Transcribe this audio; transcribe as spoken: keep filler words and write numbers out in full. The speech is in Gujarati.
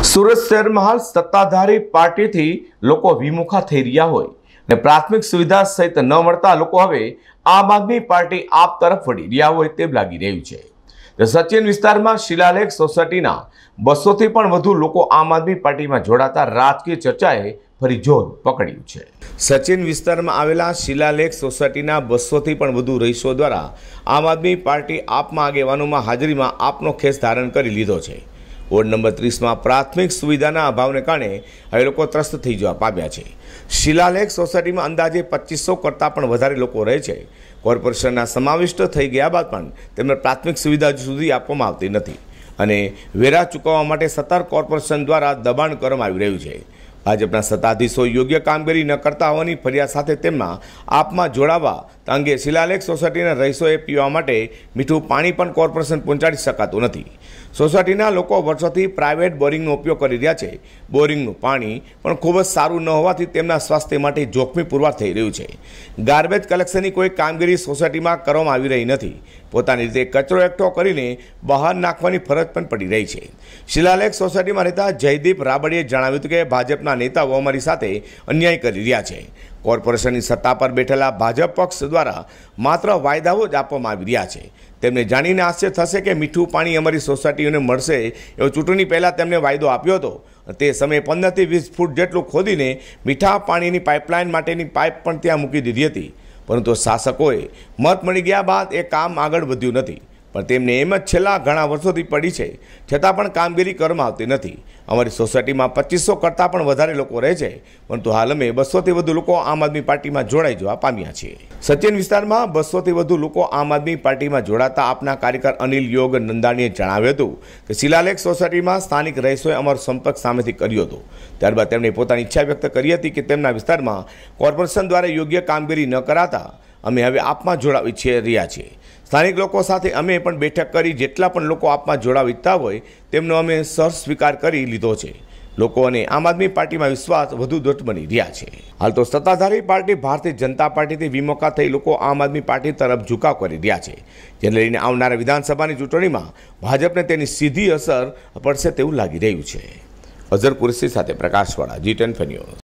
સુરત શહેરમાં હાલ સત્તાધારી પાર્ટીથી લોકો વિમુખા થઈ રહ્યા હોય ને પ્રાથમિક સુવિધા સહિત ન મળતા લોકો હવે આમ આદમી પાર્ટી આપ તરફ વળી રહ્યા હોય તેમ લાગી રહ્યું છે। સચિન વિસ્તારમાં શિલાલેખ સોસાયટીના બસોથી પણ વધુ લોકો આમ આદમી પાર્ટીમાં જોડાતા રાજકીય ચર્ચાએ ફરી જોર પકડ્યું છે। સચિન વિસ્તારમાં આવેલા શિલાલેખ સોસાયટીના બસોથી પણ વધુ રહીશો દ્વારા આમ આદમી પાર્ટી આપમાં આગેવાનોમાં હાજરીમાં આપનો ખેસ ધારણ કરી લીધો છે। વોર્ડ નંબર ત્રીસમાં પ્રાથમિક સુવિધાના અભાવને કારણે હવે લોકો ત્રસ્ત થઈ જવા પામ્યા છે। શિલાલેખ સોસાયટીમાં અંદાજે પચીસો કરતાં પણ વધારે લોકો રહે છે। કોર્પોરેશનના સમાવિષ્ટ થઈ ગયા બાદ પણ તેમને પ્રાથમિક સુવિધા હજુ સુધી આપવામાં આવતી નથી અને વેરા ચૂકવવા માટે સત્તર કોર્પોરેશન દ્વારા દબાણ કરવામાં આવી રહ્યું છે। ભાજપના સત્તાધીશો યોગ્ય કામગીરી ન કરતા હોવાની ફરિયાદ સાથે તેમના આપમાં જોડાવા અંગે શિલાલેખ સોસાયટીના રહીશોએ પીવા માટે મીઠું પાણી પણ કોર્પોરેશન પહોંચાડી શકાતું નથી। સોસાયટીના લોકો વર્ષોથી પ્રાઇવેટ બોરિંગનો ઉપયોગ કરી રહ્યા છે। બોરિંગનું પાણી પણ ખૂબ જ સારું ન હોવાથી તેમના સ્વાસ્થ્ય માટે જોખમી પુરવાર થઈ રહ્યું છે। ગાર્બેજ કલેક્શનની કોઈ કામગીરી સોસાયટીમાં કરવામાં આવી રહી નથી। પોતાની રીતે કચરો એકઠો કરીને બહાર નાખવાની ફરજ પણ પડી રહી છે। શિલાલેખ સોસાયટીમાં રહેતા જયદીપ રાબડીએ જણાવ્યું હતું કે ભાજપના નેતાઓ અમારી સાથે અન્યાય કરી રહ્યા છે। કોર્પોરેશનની સત્તા પર બેઠેલા ભાજપ પક્ષ દ્વારા માત્ર વાયદાઓ જ આપવામાં આવી રહ્યા છે। તેમને જાણીને આશ્ચર્ય થશે કે મીઠું પાણી અમારી સોસાયટીઓને મળશે એવો ચૂંટણી પહેલાં તેમને વાયદો આપ્યો હતો। તે સમયે પંદરથી વીસ ફૂટ જેટલું ખોદીને મીઠા પાણીની પાઇપલાઇન માટેની પાઇપ પણ ત્યાં મૂકી દીધી હતી, પરંતુ શાસકોએ મત મળી ગયા બાદ એ કામ આગળ વધ્યું નથી। પણ તેમને એમ જ છેલ્લા ઘણા વર્ષોથી પડી છે, છતાં પણ કામગીરી કરવામાં આવતી નથી। અમારી સોસાયટીમાં પચીસો કરતાં પણ વધારે લોકો રહે છે, પરંતુ હાલ અમે બસોથી વધુ લોકો આમ આદમી પાર્ટીમાં જોડાઈ જવા પામ્યા છીએ। સચિન વિસ્તારમાં બસોથી વધુ લોકો આમ આદમી પાર્ટીમાં જોડાતા આપના કાર્યકર અનિલ યોગ નંદાણીએ જણાવ્યું હતું કે શિલાલેખ સોસાયટીમાં સ્થાનિક રહીશોએ અમારો સંપર્ક સામેથી કર્યો હતો। ત્યારબાદ તેમણે પોતાની ઈચ્છા વ્યક્ત કરી હતી કે તેમના વિસ્તારમાં કોર્પોરેશન દ્વારા યોગ્ય કામગીરી ન કરાતા અમે હવે આપમાં જોડાવી ઈચ્છી રહ્યા છીએ। સ્થાનિક લોકો સાથે અમે પણ બેઠક કરી જેટલા પણ લોકો આપમાં જોડાવા ઈચ્છતા હોય તેમનો અમે સર સ્વીકાર કરી લીધો છે। લોકોને આમ આદમી પાર્ટીમાં વિશ્વાસ વધુ દૃઢ બની રહ્યા છે। હાલ તો સત્તાધારી પાર્ટી ભારતીય જનતા પાર્ટીથી વિમુખા થઈ લોકો આમ આદમી પાર્ટી તરફ ઝુકાવ કરી રહ્યા છે, જેને લઈને આવનારા વિધાનસભાની ચૂંટણીમાં ભાજપને તેની સીધી અસર પડશે તેવું લાગી રહ્યું છે। અઝર કુરેશી સાથે પ્રકાશવાળા, જી ટેન ન્યૂઝ।